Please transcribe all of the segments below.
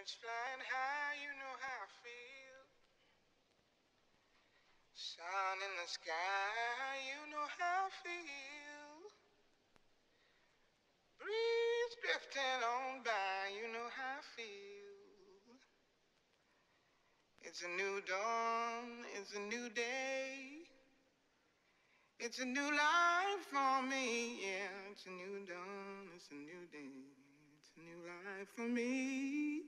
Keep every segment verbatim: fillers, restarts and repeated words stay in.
Birds flying high, you know how I feel. Sun in the sky, you know how I feel. Breeze drifting on by, you know how I feel. It's a new dawn, it's a new day. It's a new life for me, yeah. It's a new dawn, it's a new day. It's a new life for me.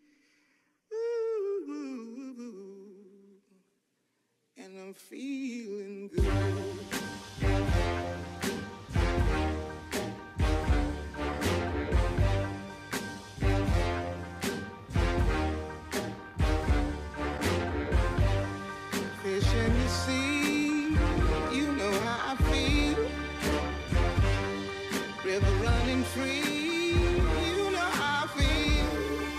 Ooh, ooh, ooh. And I'm feeling good. Fish in the sea, you know how I feel. River running free, you know how I feel.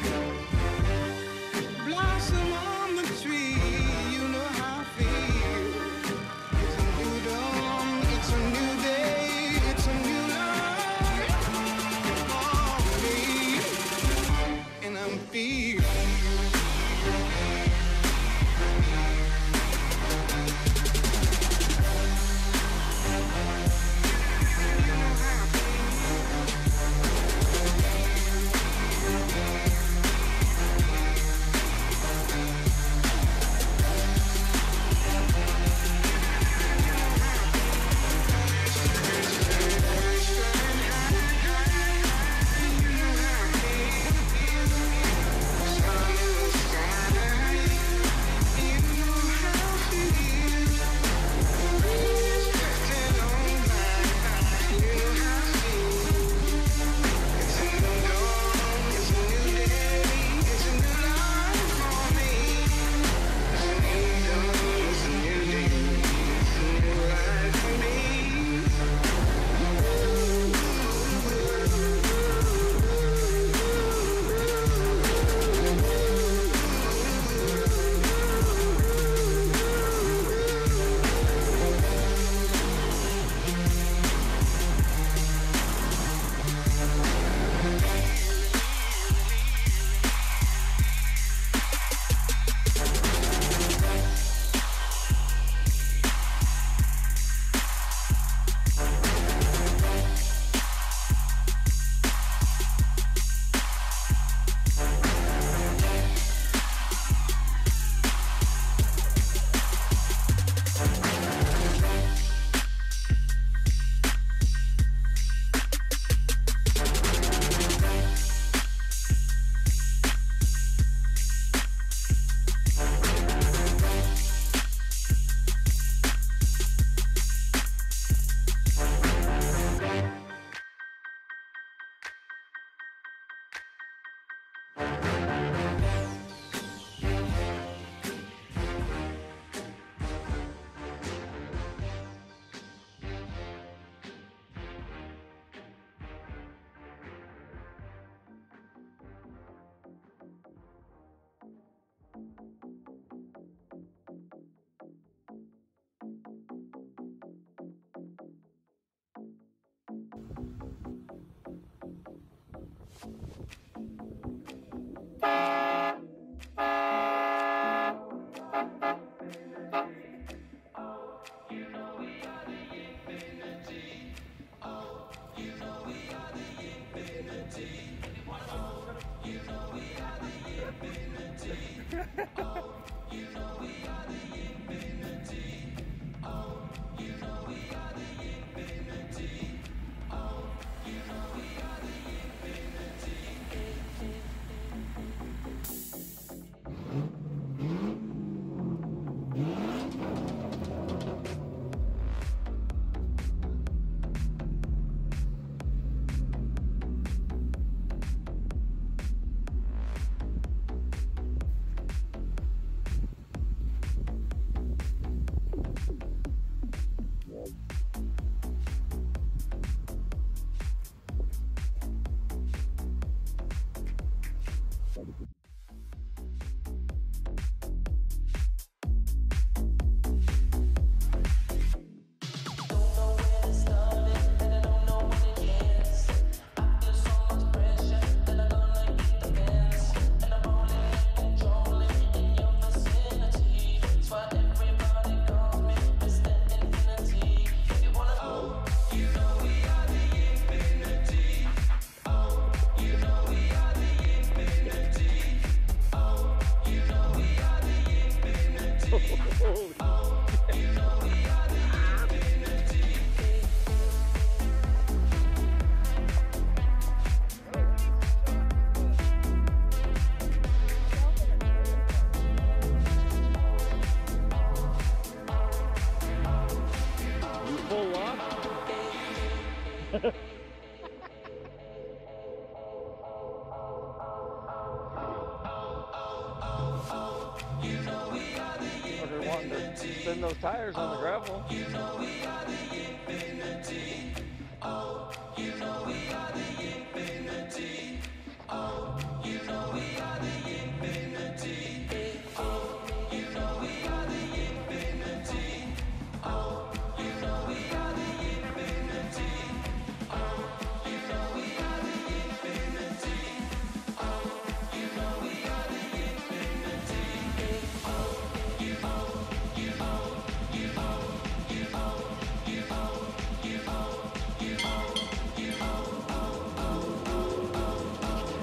Blossom on the tree, you know how I feel. It's a new dawn, it's a new day, it's a new life for me. And I'm feeling. than those tires on the gravel. You know we are the infinity. Oh, you know we are the infinity. Oh, you know we are the infinity. Oh, you know we are the infinity. Oh, you know we are the infinity. Oh, you know we are the infinity. Oh, you know we are the infinity. Oh, you know, you know, you know, you know, you know, you know, you know, you know, oh, oh, oh, oh,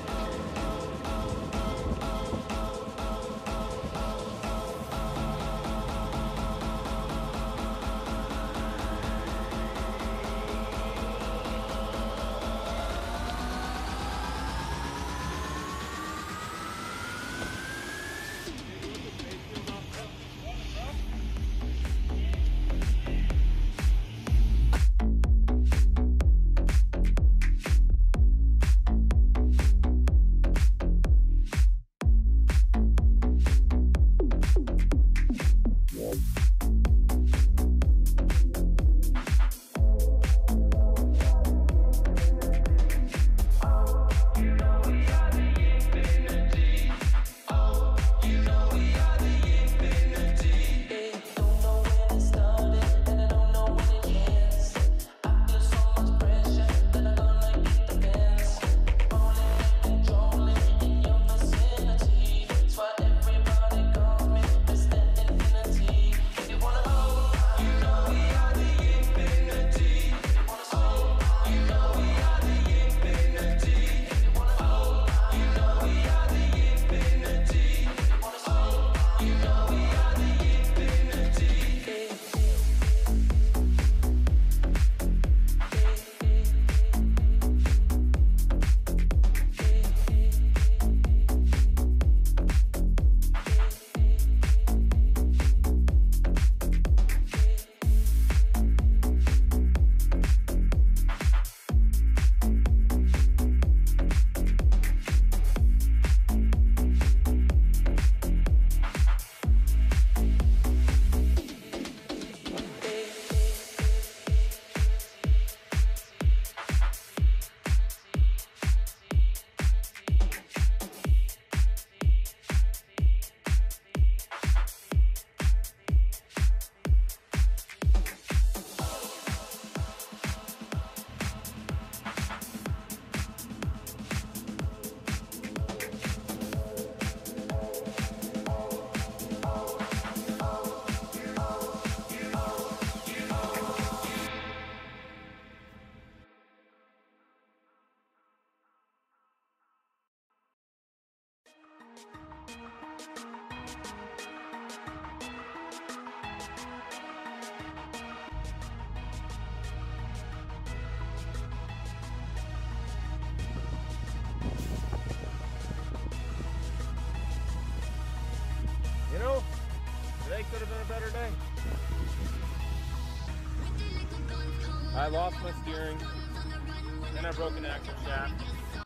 You know, today could have been a better day. I lost my steering, and I broke an axle shaft.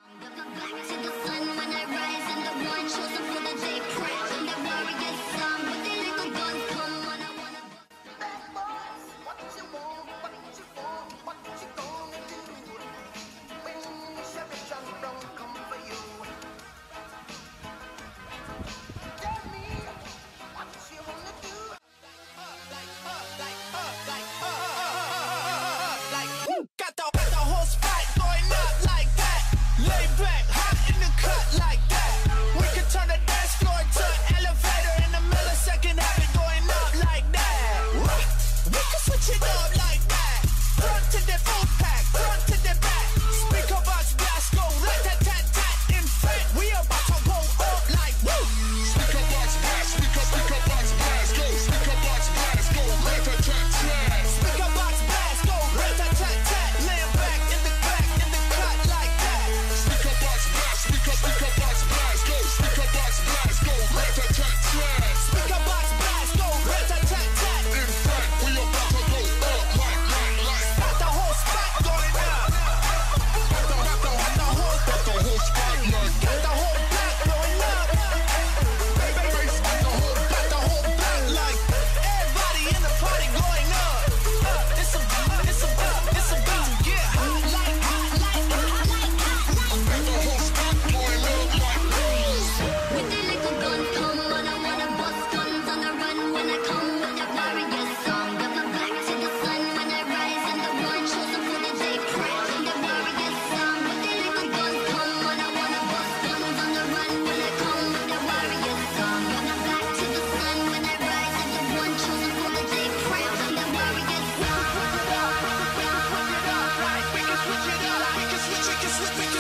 Got the, got the whole spot going up like that. Lay back, hot in the cut like that.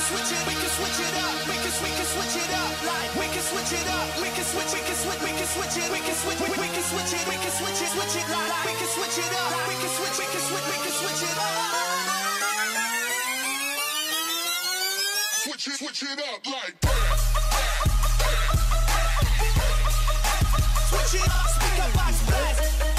switch it, we can switch it up. We can we can switch it up. Like we can switch it up. We can switch, we can switch, we can switch it. We can switch, we, we can switch it. We can switch it, switch it. Like we can switch it up. We can switch, we can switch, we can switch it up. Switch it, switch it up like that. Switch it up, speaker box blast.